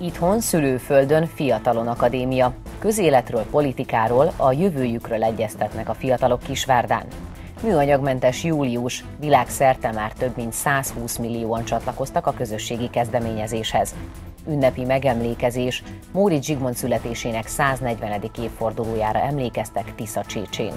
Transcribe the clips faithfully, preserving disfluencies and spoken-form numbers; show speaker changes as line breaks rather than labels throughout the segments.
Itthon, szülőföldön, fiatalon akadémia. Közéletről, politikáról, a jövőjükről egyeztetnek a fiatalok Kisvárdán. Műanyagmentes július, világszerte már több mint százhúsz millióan csatlakoztak a közösségi kezdeményezéshez. Ünnepi megemlékezés, Móricz Zsigmond születésének száznegyvenedik évfordulójára emlékeztek Tisza-Csécsén.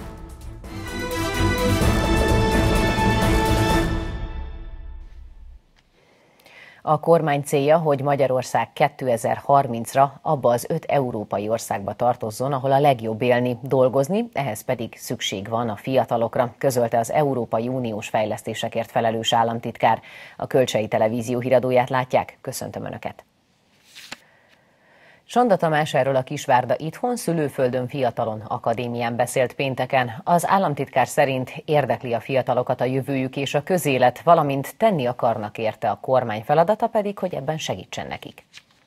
A kormány célja, hogy Magyarország kétezer-harmincra abba az öt európai országba tartozzon, ahol a legjobb élni, dolgozni, ehhez pedig szükség van a fiatalokra, közölte az Európai Uniós fejlesztésekért felelős államtitkár. A Kölcsei Televízió híradóját látják, köszöntöm Önöket! Sanda Tamás erről a Kisvárda Itthon, szülőföldön, fiatalon akadémián beszélt pénteken. Az államtitkár szerint érdekli a fiatalokat a jövőjük és a közélet, valamint tenni akarnak érte, a kormány feladata pedig, hogy ebben segítsen nekik.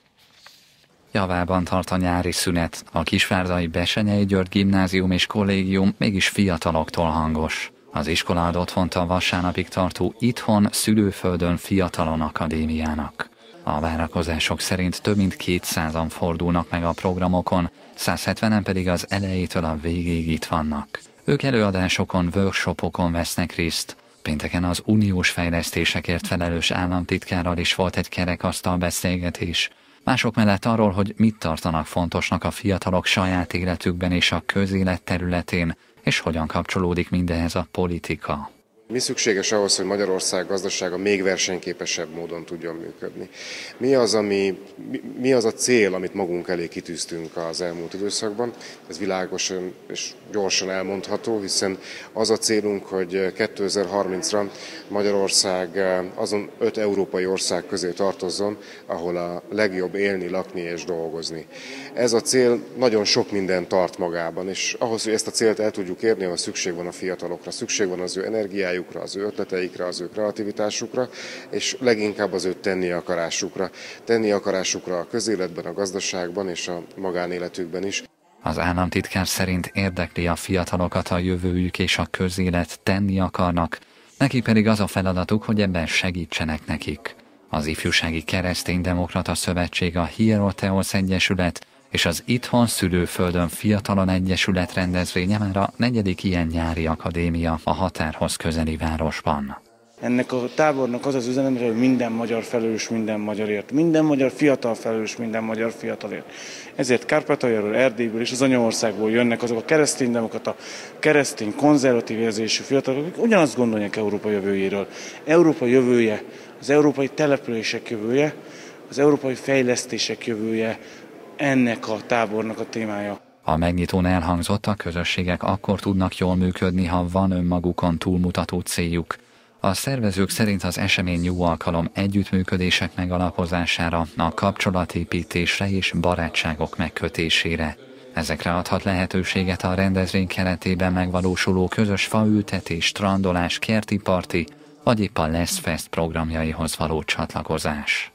Javában tart a nyári szünet. A kisvárdai Bessenyei György Gimnázium és Kollégium mégis fiataloktól hangos. Az iskola ad otthont a vasárnapig tartó Itthon, szülőföldön, fiatalon akadémiának. A várakozások szerint több mint kétszázan fordulnak meg a programokon, százhetvenen pedig az elejétől a végéig itt vannak. Ők előadásokon, workshopokon vesznek részt. Pénteken az uniós fejlesztésekért felelős államtitkárral is volt egy kerekasztal beszélgetés. Mások mellett arról, hogy mit tartanak fontosnak a fiatalok saját életükben és a közélet területén, és hogyan kapcsolódik mindehhez a politika.
Mi szükséges ahhoz, hogy Magyarország gazdasága még versenyképesebb módon tudjon működni? Mi az, ami, mi az a cél, amit magunk elé kitűztünk az elmúlt időszakban? Ez világosan és gyorsan elmondható, hiszen az a célunk, hogy kétezer-harmincra Magyarország azon öt európai ország közé tartozzon, ahol a legjobb élni, lakni és dolgozni. Ez a cél nagyon sok mindent tart magában, és ahhoz, hogy ezt a célt el tudjuk érni, ahhoz szükség van a fiatalokra, szükség van az ő energiájukra, az ő ötleteikre, az ő kreativitásukra, és leginkább az ő tenni akarásukra. Tenni akarásukra a közéletben, a gazdaságban és a magánéletükben is.
Az államtitkár szerint érdekli a fiatalokat a jövőjük és a közélet, tenni akarnak, neki pedig az a feladatuk, hogy ebben segítsenek nekik. Az Ifjúsági Kereszténydemokrata Szövetség, a Hieroteosz Egyesület és az Itthon, szülőföldön, fiatalon egyesület rendezvénye már a negyedik ilyen nyári akadémia a határhoz közeli városban.
Ennek a tábornak az az üzenete, hogy minden magyar felelős minden magyarért, minden magyar fiatal felelős minden magyar fiatalért. Ezért Kárpátaljáról, Erdélyből és az anyaországból jönnek azok a kereszténydemokrata, keresztény, konzervatív érzésű fiatalok, akik ugyanazt gondolják Európa jövőjéről. Európa jövője, az európai települések jövője, az európai fejlesztések jövője, ennek a tábornak a témája.
A megnyitón elhangzott, a közösségek akkor tudnak jól működni, ha van önmagukon túlmutató céljuk. A szervezők szerint az esemény jó alkalom együttműködések megalapozására, a kapcsolatépítésre és barátságok megkötésére. Ezekre adhat lehetőséget a rendezvény keretében megvalósuló közös faültetés, strandolás, kerti parti, vagy épp a Lesz Fest programjaihoz való csatlakozás.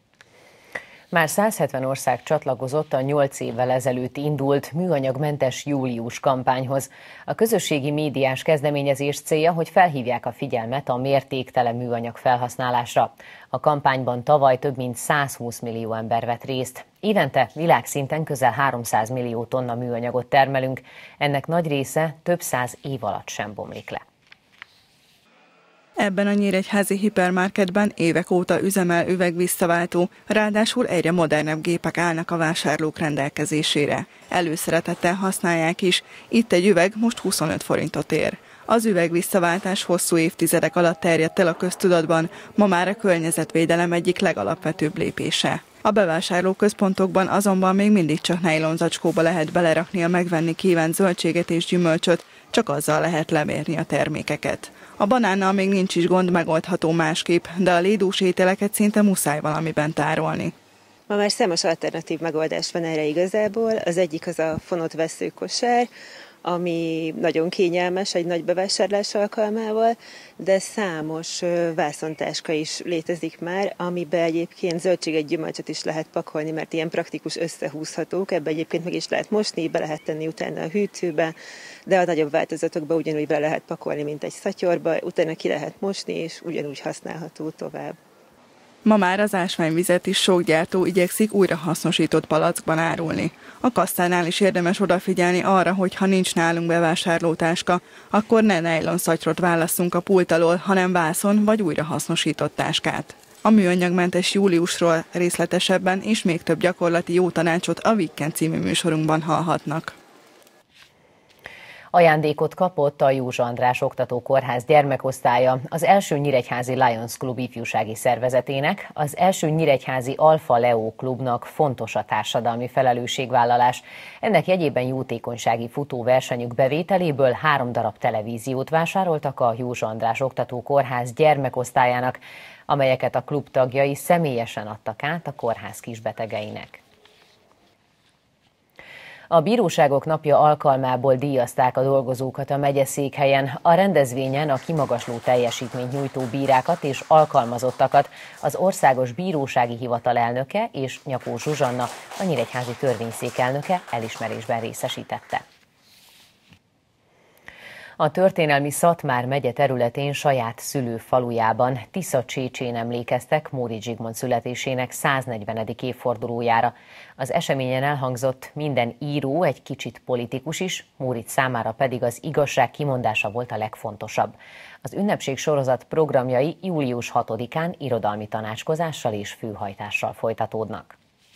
Már százhetven ország csatlakozott a nyolc évvel ezelőtt indult műanyagmentes július kampányhoz. A közösségi médiás kezdeményezés célja, hogy felhívják a figyelmet a mértéktelen műanyag felhasználásra. A kampányban tavaly több mint százhúsz millió ember vett részt. Évente világszinten közel háromszáz millió tonna műanyagot termelünk, ennek nagy része több száz év alatt sem bomlik le.
Ebben a nyíregyházi hipermarketben évek óta üzemel üvegvízszaváltó, ráadásul egyre modernebb gépek állnak a vásárlók rendelkezésére. Előszeretettel használják is, itt egy üveg most huszonöt forintot ér. Az üvegvízszaváltás hosszú évtizedek alatt terjedt el a köztudatban, ma már a környezetvédelem egyik legalapvetőbb lépése. A bevásárlóközpontokban azonban még mindig csak nejlonzacskóba lehet belerakni a megvenni kívánt zöldséget és gyümölcsöt, csak azzal lehet lemérni a termékeket. A banánnal még nincs is gond, megoldható másképp, de a lédús ételeket szinte muszáj valamiben tárolni.
Ma már számos alternatív megoldás van erre igazából. Az egyik az a fonott vesszőkosár, ami nagyon kényelmes egy nagy bevásárlás alkalmával, de számos vászontáska is létezik már, amiben egyébként zöldséget, gyümölcsöt is lehet pakolni, mert ilyen praktikus összehúzhatók, ebbe egyébként meg is lehet mosni, be lehet tenni utána a hűtőbe, de a nagyobb változatokba ugyanúgy be lehet pakolni, mint egy szatyorba, utána ki lehet mosni, és ugyanúgy használható tovább.
Ma már az ásványvizet is sok gyártó igyekszik újrahasznosított palackban árulni. A kasszánál is érdemes odafigyelni arra, hogy ha nincs nálunk bevásárlótáska, akkor ne nejlon szatyrot válasszunk a pult alól, hanem vászon vagy újrahasznosított táskát. A műanyagmentes júliusról részletesebben és még több gyakorlati jó tanácsot a Weekend című műsorunkban hallhatnak.
Ajándékot kapott a Józsa András Oktatókórház gyermekosztálya az első nyíregyházi Lions Klub ifjúsági szervezetének, az első nyíregyházi Alfa Leo Klubnak fontos a társadalmi felelősségvállalás. Ennek jegyében jótékonysági futóversenyük bevételéből három darab televíziót vásároltak a Józsa András Oktatókórház gyermekosztályának, amelyeket a klub tagjai személyesen adtak át a kórház kisbetegeinek. A bíróságok napja alkalmából díjazták a dolgozókat a megyeszékhelyen. A rendezvényen a kimagasló teljesítményt nyújtó bírákat és alkalmazottakat az Országos Bírósági Hivatal elnöke és Nyakó Zsuzsanna, a nyíregyházi törvényszék elnöke elismerésben részesítette. A történelmi Szatmár megye területén saját szülőfalujában Tisza-Csécsén emlékeztek Móricz Zsigmond születésének száznegyvenedik évfordulójára. Az eseményen elhangzott: minden író egy kicsit politikus is, Móricz számára pedig az igazság kimondása volt a legfontosabb. Az ünnepség sorozat programjai július hatodikán irodalmi tanácskozással és főhajtással folytatódnak.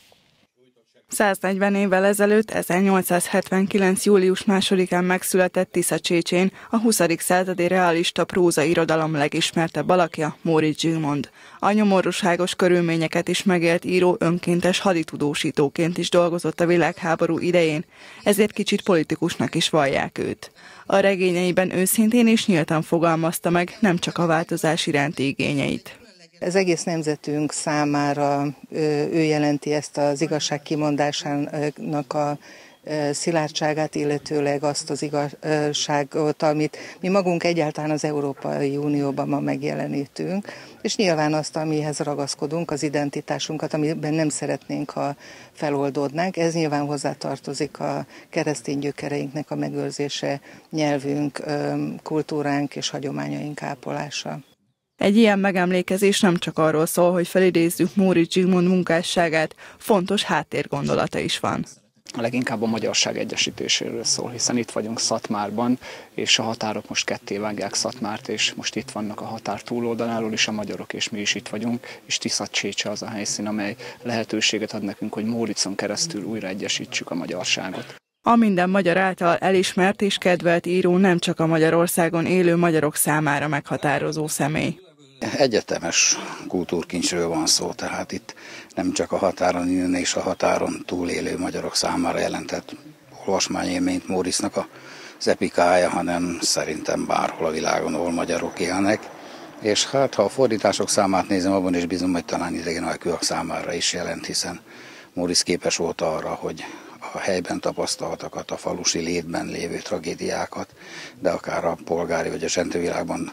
száznegyven évvel ezelőtt, ezernyolcszázhetvenkilenc. július másodikán megszületett Tisza-Csécsén a huszadik századi realista prózairodalom legismertebb alakja, Móricz Zsigmond. A nyomorúságos körülményeket is megélt író önkéntes haditudósítóként is dolgozott a világháború idején, ezért kicsit politikusnak is vallják őt. A regényeiben őszintén és nyíltan fogalmazta meg nem csak a változás iránti igényeit.
Az egész nemzetünk számára ő jelenti ezt az igazság kimondásának a szilárdságát, illetőleg azt az igazságot, amit mi magunk egyáltalán az Európai Unióban ma megjelenítünk, és nyilván azt, amihez ragaszkodunk, az identitásunkat, amiben nem szeretnénk, ha feloldódnánk. Ez nyilván hozzátartozik a keresztény gyökereinknek a megőrzése, nyelvünk, kultúránk és hagyományaink ápolása.
Egy ilyen megemlékezés nem csak arról szól, hogy felidézzük Móricz Zsigmond munkásságát, fontos háttérgondolata is van.
Leginkább a magyarság egyesítéséről szól, hiszen itt vagyunk Szatmárban, és a határok most ketté vágják Szatmárt, és most itt vannak a határ túloldaláról is a magyarok, és mi is itt vagyunk, és Tisza-Csécse az a helyszín, amely lehetőséget ad nekünk, hogy Móriczon keresztül újra egyesítsük a magyarságot.
A minden magyar által elismert és kedvelt író nem csak a Magyarországon élő magyarok számára meghatározó személy.
Egyetemes kultúrkincsről van szó, tehát itt nem csak a határon innen és a határon túlélő magyarok számára jelentett olvasmányélményt Móricznak az epikája, hanem szerintem bárhol a világon, ahol magyarok élnek. És hát, ha a fordítások számát nézem, abban is bízom, hogy talán idegenajkúak számára is jelent, hiszen Móriczz képes volt arra, hogy a helyben tapasztaltakat, a falusi létben lévő tragédiákat, de akár a polgári vagy a zsentővilágban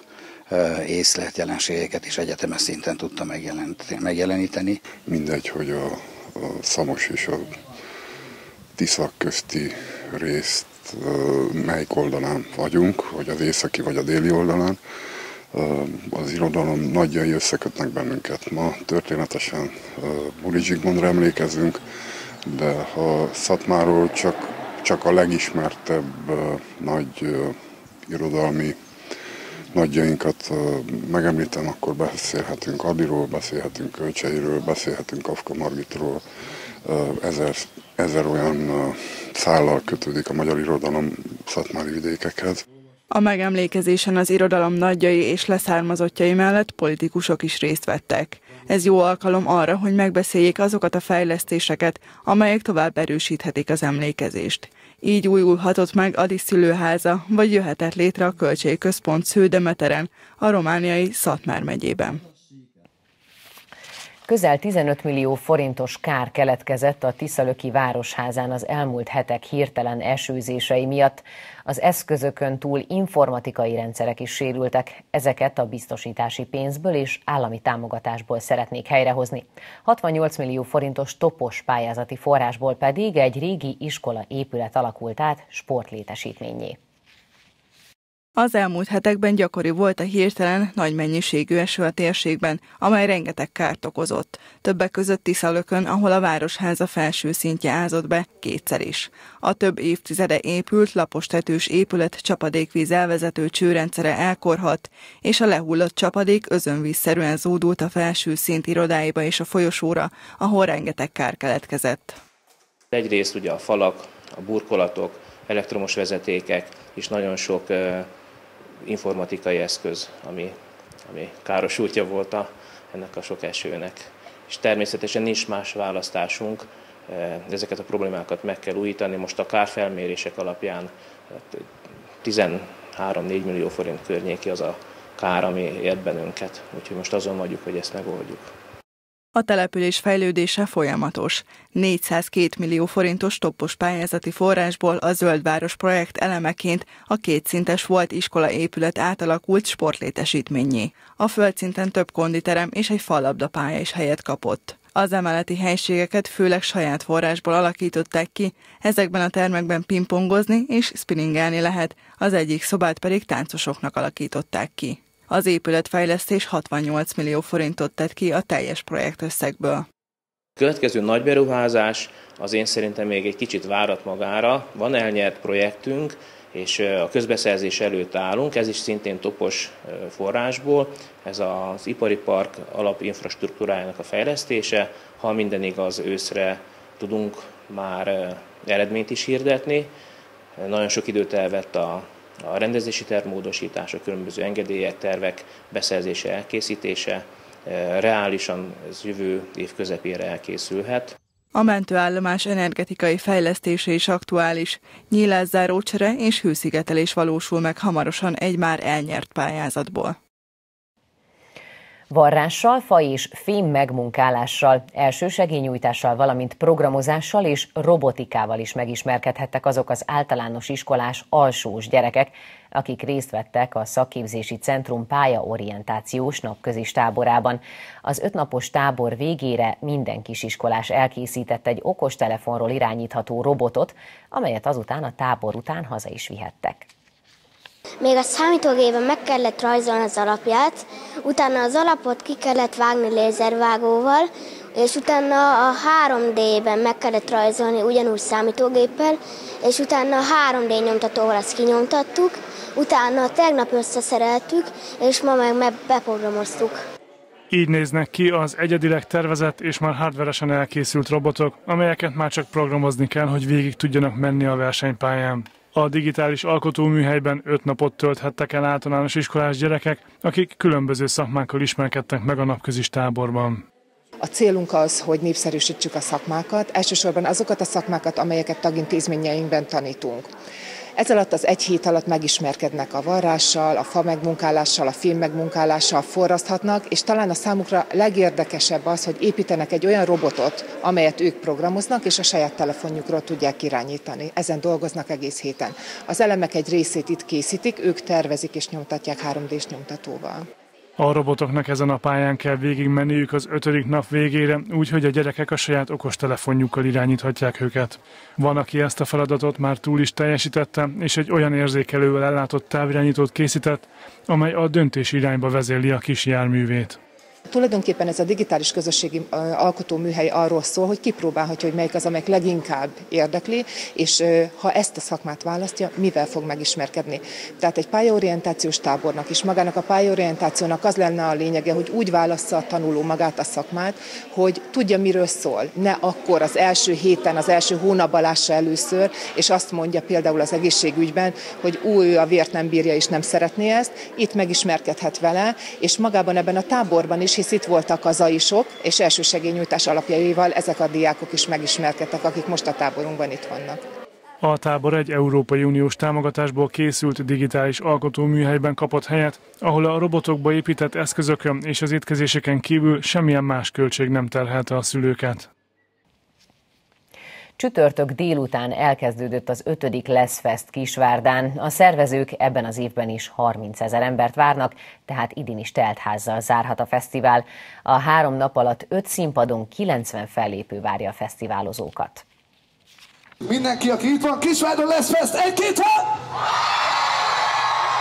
észlelt jelenségeket is egyetemes szinten tudta megjeleníteni.
Mindegy, hogy a, a Szamos és a Tisza közti részt melyik oldalán vagyunk, vagy az északi vagy a déli oldalán. Az irodalom nagyjai összekötnek bennünket. Ma történetesen Móricz Zsigmondra emlékezünk, de ha Szatmárról csak, csak a legismertebb nagy irodalmi nagyjainkat megemlítem, akkor beszélhetünk Adiról, beszélhetünk Kölcseiről, beszélhetünk Kafka Margitról. Ezer, ezer olyan szállal kötődik a magyar irodalom szatmári vidékekhez.
A megemlékezésen az irodalom nagyjai és leszármazottjai mellett politikusok is részt vettek. Ez jó alkalom arra, hogy megbeszéljék azokat a fejlesztéseket, amelyek tovább erősíthetik az emlékezést. Így újulhatott meg Ady szülőháza, vagy jöhetett létre a Kölcsei Központ Sződemeteren, a romániai Szatmár megyében.
Közel tizenöt millió forintos kár keletkezett a Tiszalöki Városházán az elmúlt hetek hirtelen esőzései miatt. Az eszközökön túl informatikai rendszerek is sérültek. Ezeket a biztosítási pénzből és állami támogatásból szeretnék helyrehozni. hatvannyolc millió forintos topos pályázati forrásból pedig egy régi iskola épület alakult át sportlétesítménnyé.
Az elmúlt hetekben gyakori volt a hirtelen nagy mennyiségű eső a térségben, amely rengeteg kárt okozott. Többek között Tiszalökön, ahol a városháza felső szintje ázott be kétszer is. A több évtizede épült, lapos tetős épület csapadékvíz elvezető csőrendszere elkorhadt, és a lehullott csapadék özönvízszerűen zúdult a felső szint irodáiba és a folyosóra, ahol rengeteg kár keletkezett.
Egyrészt ugye a falak, a burkolatok, elektromos vezetékek és nagyon sok uh, informatikai eszköz, ami, ami károsultja volt a, ennek a sok esőnek. És természetesen nincs más választásunk, uh, ezeket a problémákat meg kell újítani. Most a kárfelmérések alapján tizenhárom-négy millió forint környéki az a kár, ami ért bennünket. Úgyhogy most azon vagyunk, hogy ezt megoldjuk.
A település fejlődése folyamatos. négyszázkettő millió forintos toppos pályázati forrásból a Zöldváros projekt elemeként a kétszintes volt iskola épület átalakult sportlétesítménnyé. A földszinten több konditerem és egy fallabdapálya is helyet kapott. Az emeleti helységeket főleg saját forrásból alakították ki, ezekben a termekben pingpongozni és spinningelni lehet, az egyik szobát pedig táncosoknak alakították ki. Az épületfejlesztés hatvannyolc millió forintot tett ki a teljes projektösszegből.
A következő nagy beruházás az én szerintem még egy kicsit várat magára. Van elnyert projektünk, és a közbeszerzés előtt állunk, ez is szintén topos forrásból. Ez az ipari park alapinfrastruktúrájának a fejlesztése. Ha minden igaz, őszre tudunk már eredményt is hirdetni. Nagyon sok időt elvett a A rendezési tervmódosítás, a különböző engedélyek, tervek beszerzése, elkészítése, reálisan ez jövő év közepére elkészülhet.
A mentőállomás energetikai fejlesztése is aktuális. Nyílászárócsere és hőszigetelés valósul meg hamarosan egy már elnyert pályázatból.
Varrással, fa és fém megmunkálással, elsősegélynyújtással, valamint programozással és robotikával is megismerkedhettek azok az általános iskolás alsós gyerekek, akik részt vettek a Szakképzési Centrum pályaorientációs napközis táborában. Az ötnapos tábor végére minden kisiskolás elkészített egy okostelefonról irányítható robotot, amelyet azután a tábor után haza is vihettek.
Még a számítógépen meg kellett rajzolni az alapját, utána az alapot ki kellett vágni lézervágóval, és utána a három dében meg kellett rajzolni ugyanúgy számítógéppel, és utána a három dé nyomtatóval ezt kinyomtattuk, utána tegnap összeszereltük, és ma meg beprogramoztuk.
Így néznek ki az egyedileg tervezett és már hardveresen elkészült robotok, amelyeket már csak programozni kell, hogy végig tudjanak menni a versenypályán. A digitális alkotóműhelyben öt napot tölthettek el általános iskolás gyerekek, akik különböző szakmákkal ismerkedtek meg a napközis táborban.
A célunk az, hogy népszerűsítsük a szakmákat, elsősorban azokat a szakmákat, amelyeket tagintézményeinkben tanítunk. Ez alatt az egy hét alatt megismerkednek a varrással, a fa megmunkálással, a fém megmunkálással, forraszthatnak, és talán a számukra legérdekesebb az, hogy építenek egy olyan robotot, amelyet ők programoznak, és a saját telefonjukról tudják irányítani. Ezen dolgoznak egész héten. Az elemek egy részét itt készítik, ők tervezik és nyomtatják három dés nyomtatóval.
A robotoknak ezen a pályán kell végigmenniük az ötödik nap végére, úgyhogy a gyerekek a saját okostelefonjukkal irányíthatják őket. Van, aki ezt a feladatot már túl is teljesítette, és egy olyan érzékelővel ellátott távirányítót készített, amely a döntés irányba vezérli a kis járművét.
Tulajdonképpen ez a digitális közösségi alkotóműhely arról szól, hogy kipróbálhatja, hogy melyik az, amelyik leginkább érdekli, és ha ezt a szakmát választja, mivel fog megismerkedni. Tehát egy pályaorientációs tábornak és magának a pályaorientációnak az lenne a lényege, hogy úgy válassza a tanuló magát a szakmát, hogy tudja, miről szól. Ne akkor az első héten, az első hónapban lássa először, és azt mondja például az egészségügyben, hogy új, a vért nem bírja és nem szeretné ezt. Itt megismerkedhet vele, és magában ebben a táborban is, hisz itt voltak az aisok, és elsősegélynyújtás alapjaival ezek a diákok is megismerkedtek, akik most a táborunkban itt vannak.
A tábor egy Európai Uniós támogatásból készült digitális alkotóműhelyben kapott helyet, ahol a robotokba épített eszközökön és az étkezéseken kívül semmilyen más költség nem terhelte a szülőket.
Csütörtök délután elkezdődött az ötödik Leszfest Kisvárdán. A szervezők ebben az évben is harmincezer embert várnak, tehát idén is teltházzal zárhat a fesztivál. A három nap alatt öt színpadon kilencven fellépő várja a fesztiválozókat.
Mindenki, aki itt van, Kisvárdon Leszfest, egy-két van!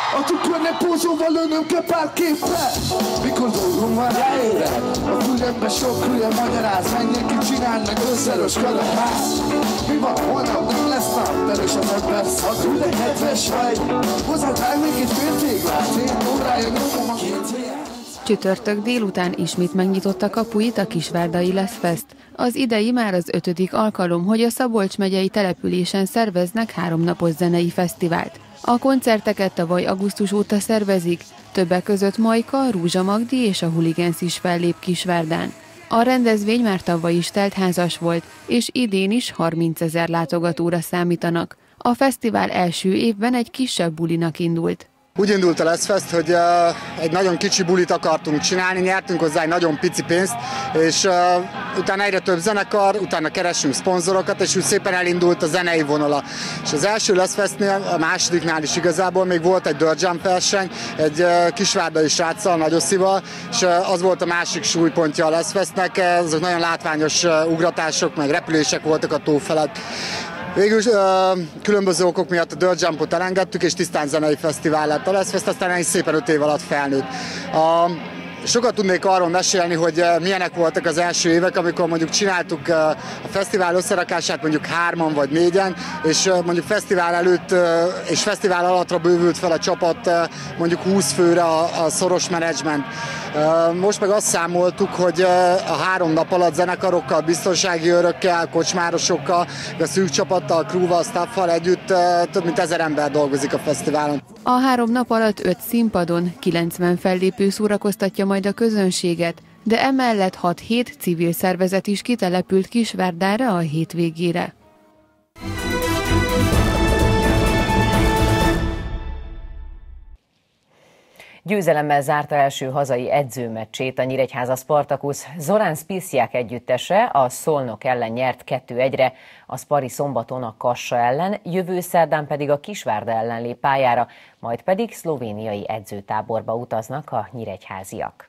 A tükörnek pózolva lőnöm kell pár képre. Mikor dolgom van ráére, a fülembe sok hülye magyaráz. Menjek ki, csinálj meg összerős kalamház. Mi van, holnap nem lesz nap, erős az ember szakul, de hetves vagy. Hozzád rág még egy fél téglát, én órája nyomom a két héját.
Csütörtök délután ismét megnyitott kapuit a Kisvárdai Leszfest. Az idei már az ötödik alkalom, hogy a Szabolcs megyei településen szerveznek háromnapos zenei fesztivált. A koncerteket tavaly augusztus óta szervezik, többek között Majka, Rúzsa Magdi és a Hooligans is fellép Kisvárdán. A rendezvény már tavaly is teltházas volt, és idén is harmincezer látogatóra számítanak. A fesztivál első évben egy kisebb bulinak indult.
Úgy indult a Leszfest, hogy uh, egy nagyon kicsi bulit akartunk csinálni, nyertünk hozzá egy nagyon pici pénzt, és uh, utána egyre több zenekar, utána keressünk szponzorokat, és úgy szépen elindult a zenei vonala. És az első Leszfestnél, a másodiknál is igazából még volt egy dirt jump verseny, egy uh, kisvárdai sráccal, Nagyoszival, és uh, az volt a másik súlypontja a Leszfestnek, azok nagyon látványos uh, ugratások, meg repülések voltak a tó felett. Végül uh, különböző okok miatt a dirt jumpot elengedtük, és tisztán zenei fesztivál lett a Leszfest, aztán egy szépen öt év alatt felnőtt. A, sokat tudnék arról mesélni, hogy uh, milyenek voltak az első évek, amikor mondjuk csináltuk uh, a fesztivál összerakását mondjuk hárman vagy négyen, és uh, mondjuk fesztivál előtt uh, és fesztivál alattra bővült fel a csapat uh, mondjuk húsz főre a, a szoros menedzsment. Uh, most meg azt számoltuk, hogy uh, a három nap alatt zenekarokkal, biztonsági őrökkel, kocsmárosokkal, a szűk csapattal, crewval, staffal együtt uh, több mint ezer ember dolgozik a fesztiválon.
A három nap alatt öt színpadon kilencven fellépő szórakoztatja majd a közönséget, de emellett hat-hét civil szervezet is kitelepült Kisvárdára a hétvégére.
Győzelemmel zárta első hazai edzőmeccsét a Nyíregyháza Spartakusz. Zorán Spissiák együttese a Szolnok ellen nyert kettő egyre, a Spari szombaton a Kassa ellen, jövő szerdán pedig a Kisvárda ellen lép pályára, majd pedig szlovéniai edzőtáborba utaznak a nyíregyháziak.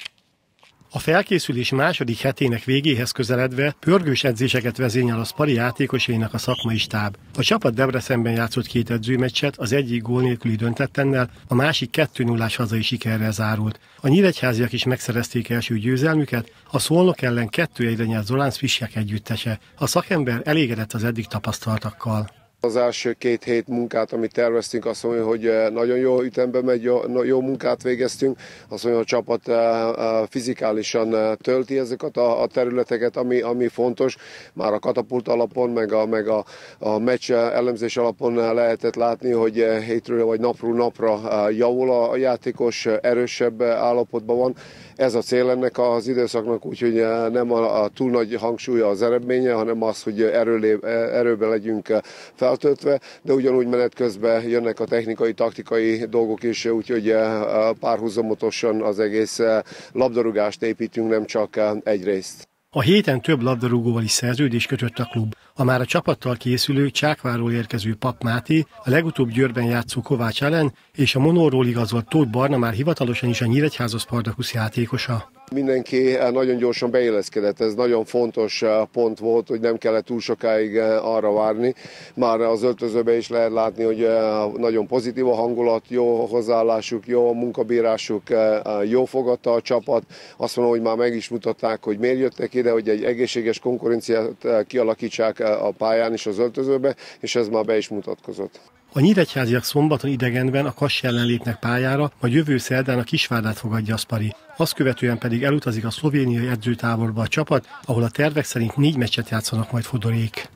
A felkészülés második hetének végéhez közeledve pörgős edzéseket vezényel a Spari játékosainak a szakmai stáb. A csapat Debrecenben játszott két edzőmeccset, az egyik gól nélküli döntettennel, a másik kettő nullás hazai sikerrel zárult. A nyíregyháziak is megszerezték első győzelmüket, a Szolnok ellen kettő egyre nyert Zorán Spissiák együttese. A szakember elégedett az eddig tapasztaltakkal.
Az első két hét munkát, amit terveztünk, azt mondja, hogy nagyon jó ütemben megy, jó, jó munkát végeztünk. Azt mondja, hogy a csapat fizikálisan tölti ezeket a, a területeket, ami, ami fontos. Már a katapult alapon, meg a, meg a, a meccs elemzés alapon lehetett látni, hogy hétről vagy napról napra javul a játékos, erősebb állapotban van. Ez a cél ennek az időszaknak, úgyhogy nem a, a túl nagy hangsúlya az eredménye, hanem az, hogy erőlé, erőben legyünk feltöltve, de ugyanúgy menet közben jönnek a technikai, taktikai dolgok is, úgyhogy párhuzamosan az egész labdarúgást építünk, nem csak egy részt.
A héten több labdarúgóval is szerződést kötött a klub. A már a csapattal készülő Csákvárról érkező Pap Máté, a legutóbb Győrben játszó Kovács ellen és a Monorról igazolt Tóth Barna már hivatalosan is a Nyíregyháza Spartakusz játékosa.
Mindenki nagyon gyorsan beilleszkedett, ez nagyon fontos pont volt, hogy nem kellett túl sokáig arra várni. Már az öltözőben is lehet látni, hogy nagyon pozitív a hangulat, jó a hozzáállásuk, jó a munkabírásuk, jó fogadta a csapat. Azt mondom, hogy már meg is mutatták, hogy miért jöttek ide, hogy egy egészséges konkurenciát kialakítsák a pályán is az öltözőbe, és ez már be is mutatkozott.
A nyíregyháziak szombaton idegenben a Kass ellen lépnek pályára, majd jövő szerdán a Kisvárdát fogadja a Spari. Azt követően pedig elutazik a szlovéniai edzőtáborba a csapat, ahol a tervek szerint négy meccset játszanak majd Fodorék.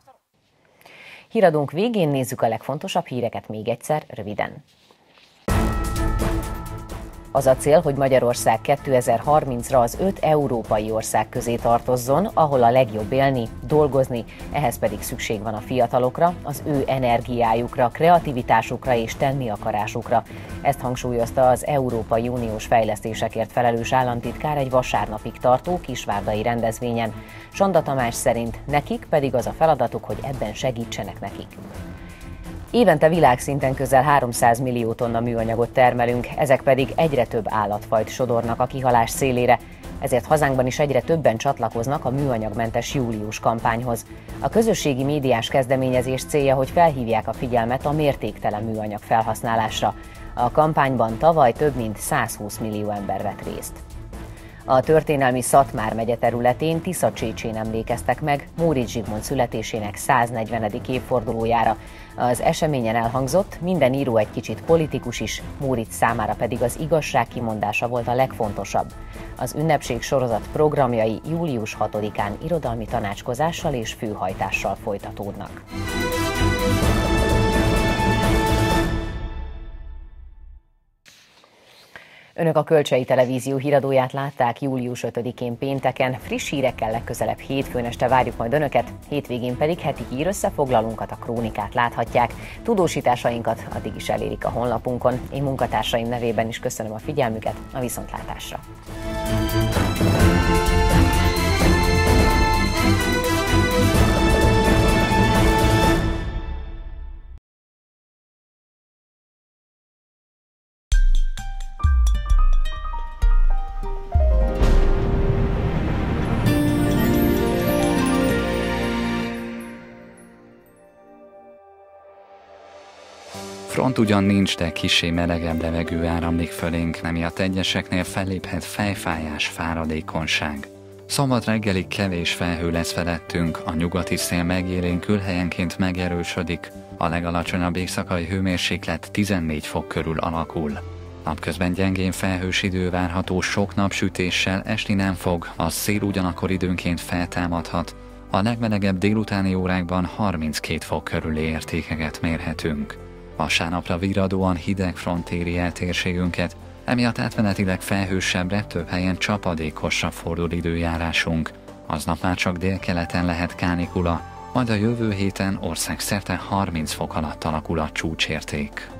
Híradónk végén nézzük a legfontosabb híreket még egyszer, röviden. Az a cél, hogy Magyarország kétezer-harmincra az öt európai ország közé tartozzon, ahol a legjobb élni, dolgozni, ehhez pedig szükség van a fiatalokra, az ő energiájukra, kreativitásukra és tenni akarásukra. Ezt hangsúlyozta az Európai Uniós fejlesztésekért felelős államtitkár egy vasárnapig tartó kisvárdai rendezvényen. Sanda Tamás szerint nekik pedig az a feladatuk, hogy ebben segítsenek nekik. Évente világszinten közel háromszáz millió tonna műanyagot termelünk, ezek pedig egyre több állatfajt sodornak a kihalás szélére, ezért hazánkban is egyre többen csatlakoznak a műanyagmentes július kampányhoz. A közösségi médiás kezdeményezés célja, hogy felhívják a figyelmet a mértéktelen műanyag felhasználásra. A kampányban tavaly több mint százhúsz millió ember vett részt. A történelmi Szatmár megye területén Tisza-Csécsén emlékeztek meg Móricz Zsigmond születésének száznegyvenedik évfordulójára. Az eseményen elhangzott, minden író egy kicsit politikus is, Móricz számára pedig az igazság kimondása volt a legfontosabb. Az ünnepség sorozat programjai július hatodikán irodalmi tanácskozással és főhajtással folytatódnak. Önök a Kölcsei Televízió híradóját látták július ötödikén pénteken. Friss hírekkel legközelebb hétfőn este várjuk majd Önöket, hétvégén pedig heti hírösszefoglalónkat, a krónikát láthatják. Tudósításainkat addig is elérik a honlapunkon. Én munkatársaim nevében is köszönöm a figyelmüket, a viszontlátásra!
Front ugyan nincs, de kissé melegebb levegő áramlik fölénk, emiatt egyeseknél felléphet fejfájás, fáradékonyság. Szombat reggelig kevés felhő lesz felettünk, a nyugati szél megélénkül, helyenként megerősödik, a legalacsonyabb éjszakai hőmérséklet tizennégy fok körül alakul. Napközben gyengén felhős idő várható, sok napsütéssel, esni nem fog, a szél ugyanakkor időnként feltámadhat, a legmelegebb délutáni órákban harminckét fok körüli értékeket mérhetünk. Vasárnapra virradóan hideg front éri el térségünket, emiatt átmenetileg felhősebbre, több helyen csapadékosra fordul időjárásunk. Aznap már csak délkeleten lehet kánikula, majd a jövő héten országszerte harminc fok alatt alakul a csúcsérték.